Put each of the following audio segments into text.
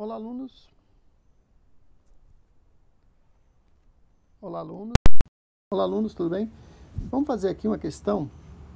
Olá, alunos. Olá, alunos. Olá, alunos, tudo bem? Vamos fazer aqui uma questão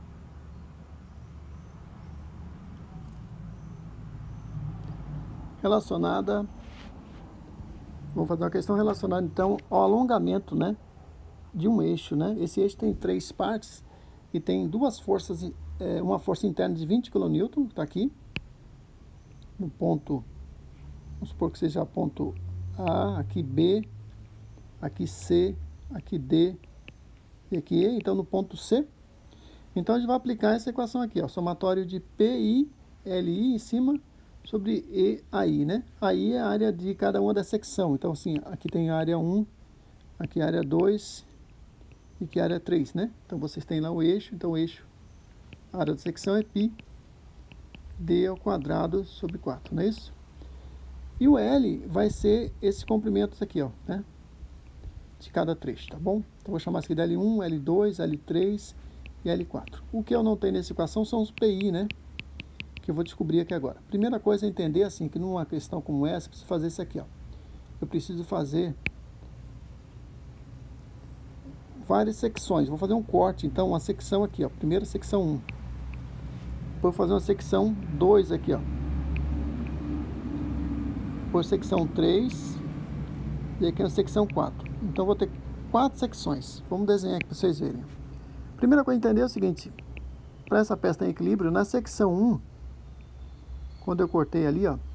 relacionada. Vamos fazer uma questão relacionada, então, ao alongamento, né, de um eixo, né? Esse eixo tem 3 partes e tem duas forças, uma força interna de 20 kN, está aqui, no ponto, vamos supor que seja ponto A, aqui B, aqui C, aqui D e aqui E, então no ponto C. Então a gente vai aplicar essa equação aqui, ó, somatório de PI, LI em cima sobre EAI, né? AI é a área de cada uma da secção. Então assim, aqui tem a área 1, aqui a área 2 e aqui a área 3, né? Então vocês têm lá o eixo, então o eixo, a área da secção é π d ao quadrado sobre 4, não é isso? E o L vai ser esses comprimentos aqui, ó, né? De cada trecho, tá bom? Então vou chamar isso aqui de L1, L2, L3 e L4. O que eu não tenho nessa equação são os PI, né? Que eu vou descobrir aqui agora. Primeira coisa é entender assim, que numa questão como essa, eu preciso fazer isso aqui, ó. Eu preciso fazer várias secções. Vou fazer um corte, então, uma secção aqui, ó. Primeira secção 1. Depois vou fazer uma secção 2 aqui, ó. Depois secção 3. E aqui na secção 4. Então vou ter 4 secções. Vamos desenhar aqui para vocês verem. Primeira coisa a entender é o seguinte. Para essa peça estar em equilíbrio, na secção 1, quando eu cortei ali, ó,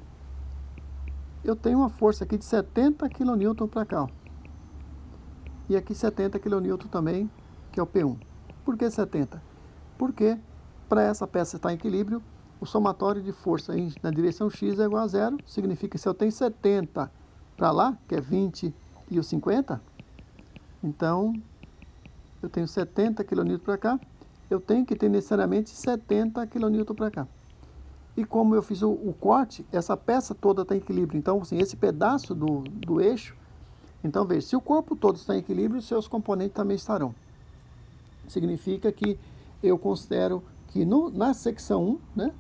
eu tenho uma força aqui de 70 kN para cá, ó. E aqui 70 kN também, que é o P1. Por que 70? Porque para essa peça estar em equilíbrio, o somatório de força na direção x é igual a 0. Significa que se eu tenho 70 para lá, que é 20 e o 50, então eu tenho 70 kN para cá, eu tenho que ter necessariamente 70 kN para cá. E como eu fiz o corte, essa peça toda está em equilíbrio. Então, assim, esse pedaço do eixo, então veja, se o corpo todo está em equilíbrio, seus componentes também estarão. Significa que eu considero que na secção 1, né,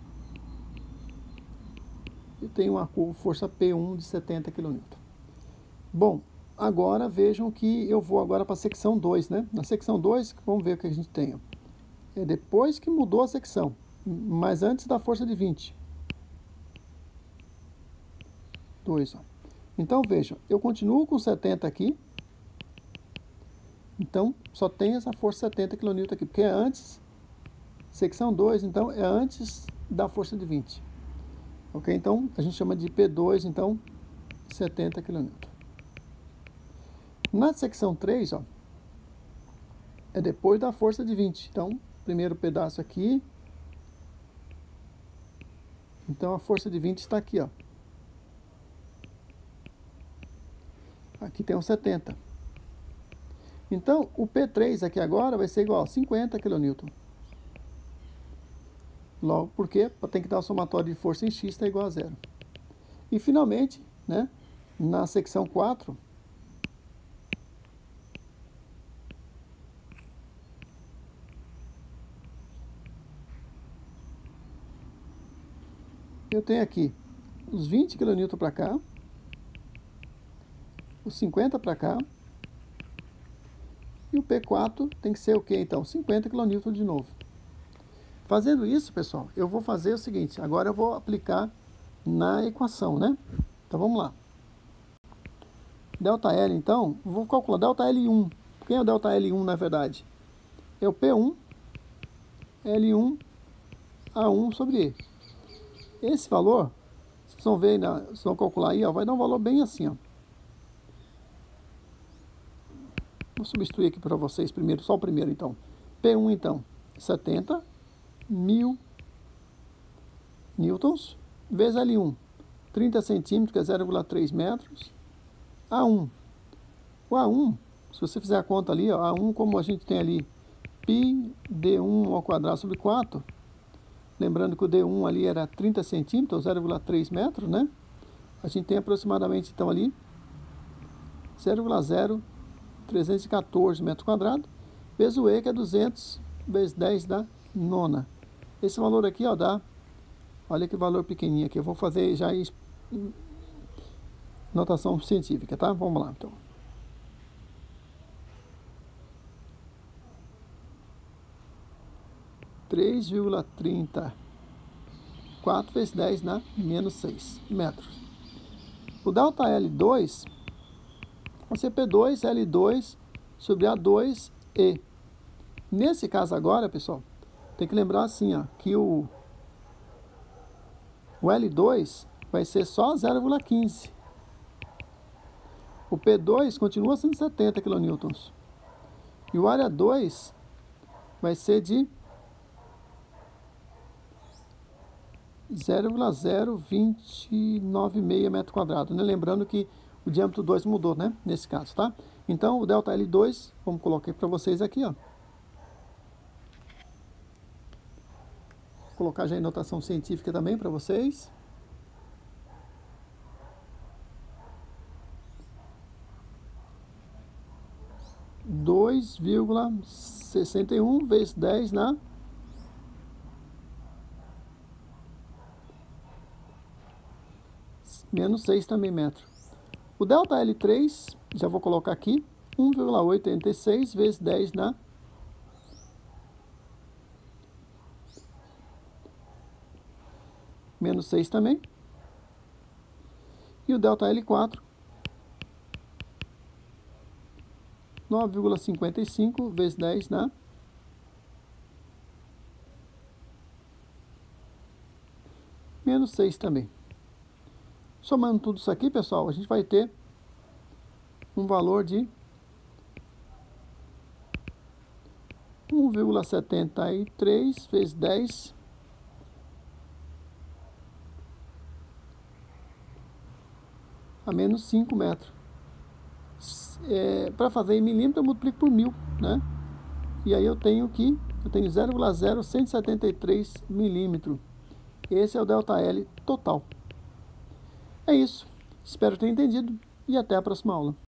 eu tenho uma força P1 de 70 kN. Bom, agora vejam que eu vou agora para a secção 2, né? Na secção 2, vamos ver o que a gente tem. É depois que mudou a secção, mas antes da força de 20. 2, ó. Então, vejam, eu continuo com 70 aqui. Então, só tem essa força 70 kN aqui, porque é antes, secção 2, então, é antes da força de 20. Ok? Então, a gente chama de P2, então, 70 kN. Na secção 3, ó, é depois da força de 20. Então, primeiro pedaço aqui. Então, a força de 20 está aqui, ó. Aqui tem um 70. Então, o P3 aqui agora vai ser igual a 50 kN. Logo, porque tem que dar o somatório de força em x está igual a 0. E, finalmente, né, na secção 4, eu tenho aqui os 20 kN para cá, os 50 para cá, e o P4 tem que ser o quê, então? 50 kN de novo. Fazendo isso, pessoal, eu vou fazer o seguinte, agora eu vou aplicar na equação, né? Então, vamos lá. ΔL, então, vou calcular ΔL1. Quem é o ΔL1, na verdade? É o P1, L1, A1 sobre E. Esse valor, vocês vão ver, vocês vão calcular aí, ó, vai dar um valor bem assim, ó. Vou substituir aqui para vocês primeiro, só o primeiro, então. P1, então, 70 mil newtons, vezes L1, 30 centímetros, que é 0,3 metros. A1. O A1, se você fizer a conta ali, ó, A1, como a gente tem ali, π d1 ao quadrado sobre 4, lembrando que o D1 ali era 30 centímetros, 0,3 metros, né? A gente tem aproximadamente, então, ali, 0,0314 metros quadrados, vezes o E, que é 200 vezes 10 da nona. Esse valor aqui, ó, dá, olha que valor pequenininho aqui. Eu vou fazer já notação científica, tá? Vamos lá, então. Três vírgula 34 vezes 10 na menos 6 metros. O delta L2 vai ser P2, L2 sobre A2E. Nesse caso agora, pessoal, tem que lembrar assim, ó, que o L2 vai ser só 0,15. O P2 continua sendo 70 kN. E o área 2 vai ser de 0,0296 metro quadrado, né? Lembrando que o diâmetro 2 mudou, né? Nesse caso, tá? Então, o delta L2, vamos colocar para vocês aqui, ó. Vou colocar já em notação científica também para vocês. Dois vírgula 61 vezes 10 na menos 6 também metro. O delta L3, já vou colocar aqui, 1,86 vezes 10 na menos 6 também. E o delta L4, 9,55 vezes 10 na menos 6 também. Somando tudo isso aqui, pessoal, a gente vai ter um valor de 1,73 vezes 10 a menos 5 metros. Para fazer em milímetro, eu multiplico por 1000, né? E aí eu tenho 0,0173 milímetros. Esse é o delta L total. É isso. Espero ter entendido e até a próxima aula.